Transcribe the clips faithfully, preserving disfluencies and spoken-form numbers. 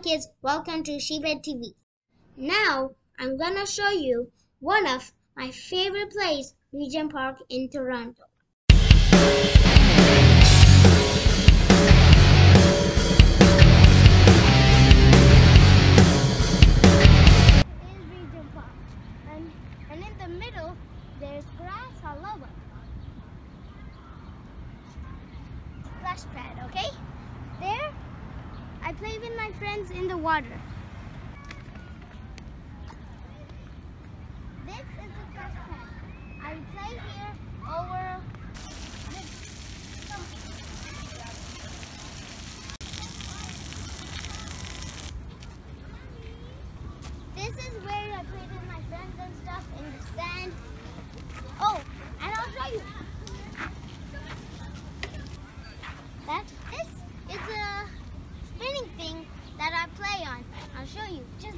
kids, welcome to Regent T V. Now I'm gonna show you one of my favorite places, Regent Park in Toronto. This is Regent Park, and, and in the middle there's grass all over. Splash pad, okay? There I play with my friends in the water. This is the splash pad. I play here over this. This is where I played with my friends and stuff in the sand. Oh, and I'll show you. That this is a spinning thing that I play on. I'll show you. Just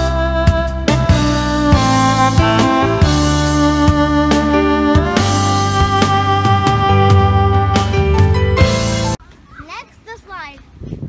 next, the slide.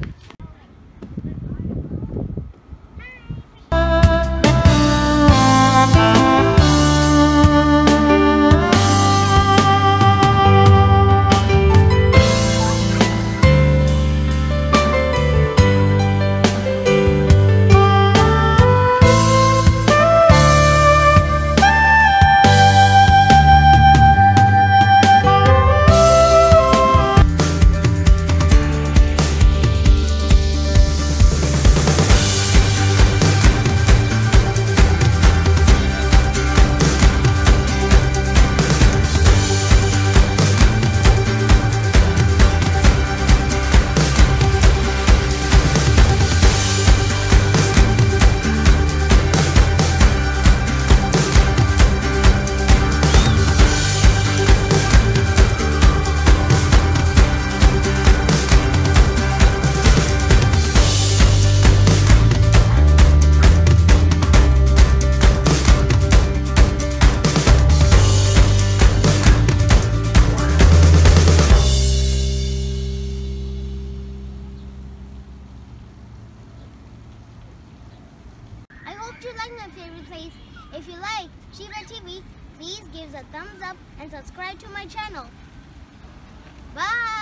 I hope you like my favorite place. If you like Regent T V, please give a thumbs up and subscribe to my channel. Bye!